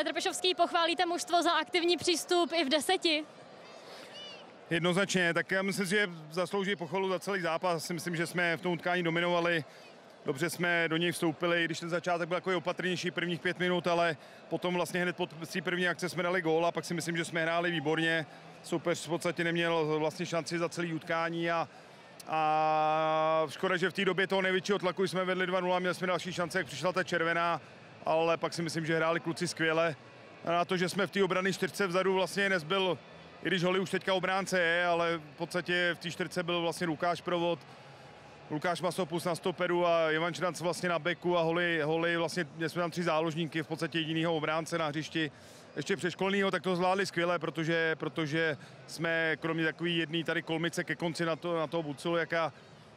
Trenér Trpišovský, pochválíte mužstvo za aktivní přístup i v 10? Jednoznačně, tak já myslím, že zaslouží pochvalu za celý zápas. Myslím, že jsme v tom utkání dominovali, dobře jsme do něj vstoupili, když ten začátek byl takový opatrnější prvních 5 minut, ale potom vlastně hned po té první akce jsme dali gól a pak si myslím, že jsme hráli výborně. Soupeř v podstatě neměl vlastně šanci za celý utkání a škoda, že v té době toho největšího tlaku jsme vedli 2-0, měli jsme další šance, jak přišla ta červená, ale pak si myslím, že hráli kluci skvěle. A na to, že jsme v té obranné čtyřce vzadu vlastně nezbyl, i když Holi už teďka obránce je, ale v podstatě v té čtyřce byl vlastně Lukáš Provod, Lukáš Masopus na stoperu a Ivan Čranc vlastně na beku a Holi vlastně, měli jsme tam 3 záložníky, v podstatě jedinýho obránce na hřišti, ještě předškolního, tak to zvládli skvěle, protože jsme kromě takový jedný tady kolmice ke konci na toho Buculu, jaká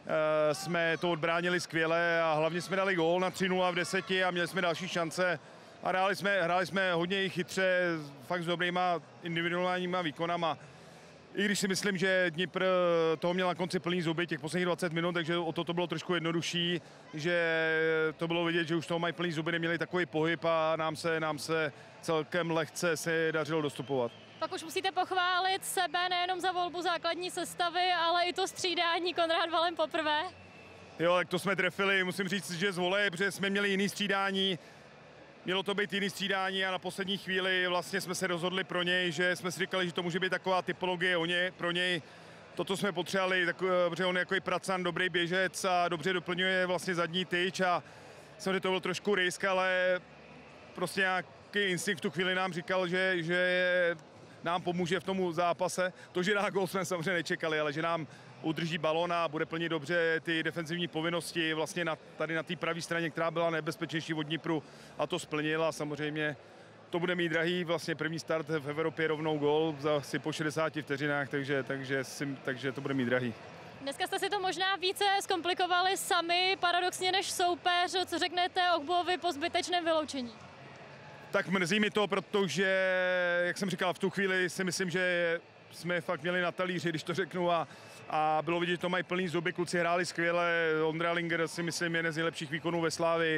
jsme to odbránili skvěle a hlavně jsme dali gól na 3-0 v 10 a měli jsme další šance a hráli jsme hodně i chytře, fakt s dobrýma individuálníma výkonama. I když si myslím, že Dnipr toho měl na konci plný zuby těch posledních 20 minut, takže o to bylo trošku jednodušší, že to bylo vidět, že už toho mají plný zuby, neměli takový pohyb a nám se celkem lehce se dařilo dostupovat. Pak už musíte pochválit sebe nejenom za volbu základní sestavy, ale i to střídání Konrad Valem poprvé. Jo, tak to jsme trefili, musím říct, že z vole, protože jsme měli jiný střídání. Mělo to být jiný střídání a na poslední chvíli vlastně jsme se rozhodli pro něj, že jsme si říkali, že to může být taková typologie pro něj. Toto jsme potřebovali, protože on je jako pracant, dobrý běžec a dobře doplňuje vlastně zadní tyč a samozřejmě to byl trošku risk, ale prostě nějaký instinkt v tu chvíli nám říkal, že nám pomůže v tomu zápase. To, že dá gól, jsme samozřejmě nečekali, ale že nám udrží balón a bude plnit dobře ty defenzivní povinnosti vlastně tady na té pravé straně, která byla nebezpečnější od Dnipru a to splnila. Samozřejmě to bude mít drahý, vlastně první start v Evropě rovnou gól asi po 60 vteřinách, takže to bude mít drahý. Dneska jste si to možná více zkomplikovali sami, paradoxně než soupeř. Co řeknete o Hbuovi po zbytečném vyloučení? Tak mrzí mi to, protože, jak jsem říkal, v tu chvíli si myslím, že jsme fakt měli na talíři, když to řeknu, a bylo vidět, že to mají plný zuby, kluci hráli skvěle, Ondra Linger si myslím je jeden z nejlepších výkonů ve Slávii,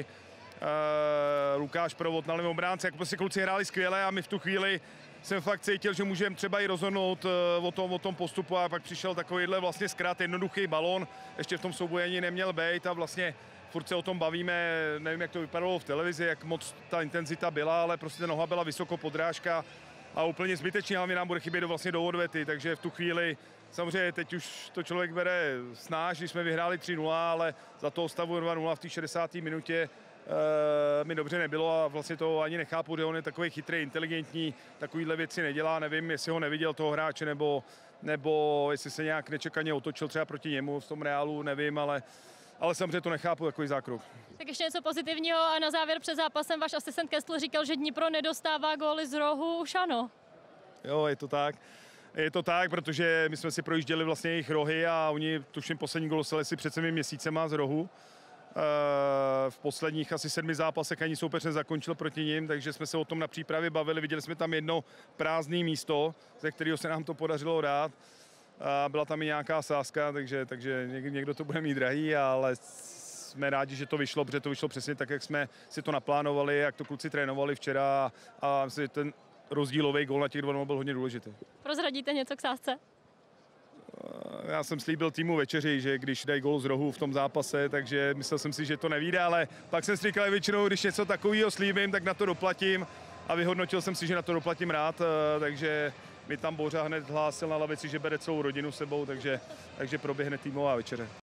Lukáš Provod na levém obránce, jako prostě kluci hráli skvěle a my v tu chvíli jsem fakt cítil, že můžeme třeba i rozhodnout o tom postupu a pak přišel takovýhle vlastně zkrát jednoduchý balón, ještě v tom souboji ani neměl být a vlastně furt se o tom bavíme, nevím, jak to vypadalo v televizi, jak moc ta intenzita byla, ale prostě ta noha byla vysoko, podrážka a úplně zbytečně, hlavně nám bude chybět vlastně do odvety, takže v tu chvíli samozřejmě teď už to člověk bere snáš, když jsme vyhráli 3-0, ale za toho stavu 2-0 v té 60. minutě mi dobře nebylo a vlastně to ani nechápu, že on je takový chytrý, inteligentní, takovýhle věci nedělá, nevím, jestli ho neviděl toho hráče, nebo jestli se nějak nečekaně otočil třeba proti němu v tom Reálu, nevím, ale samozřejmě to nechápu, takový zákrok. Tak ještě něco pozitivního a na závěr před zápasem váš asistent Kestl říkal, že Dnipro nedostává góly z rohu, už ano. Jo, je to tak. Je to tak, protože my jsme si projížděli vlastně jejich rohy a oni tuším poslední gól dostali si před 7 měsícema z rohu. V posledních asi 7 zápasech ani soupeř nezakončil proti nim, takže jsme se o tom na přípravě bavili. Viděli jsme tam jedno prázdné místo, ze kterého se nám to podařilo dát. A byla tam i nějaká sázka, takže někdo to bude mít drahý, ale jsme rádi, že to vyšlo, protože to vyšlo přesně tak, jak jsme si to naplánovali, jak to kluci trénovali včera a myslím, že ten rozdílový gól na těch 2 byl hodně důležitý. Prozradíte něco k sázce? Já jsem slíbil týmu večeři, že když dají gól z rohu v tom zápase, takže myslel jsem si, že to nevíde, ale pak jsem si říkal většinou, když něco takového slíbím, tak na to doplatím a vyhodnotil jsem si, že na to doplatím rád, takže mi tam Bořa hned hlásil na lavici, že bere celou rodinu sebou, takže proběhne týmová večeře.